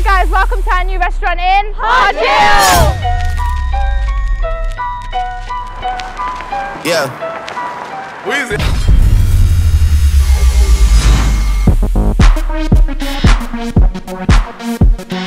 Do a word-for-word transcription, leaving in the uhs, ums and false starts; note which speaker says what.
Speaker 1: Hi guys, welcome to our new restaurant in Hodgehill!
Speaker 2: Yeah. Wheezy.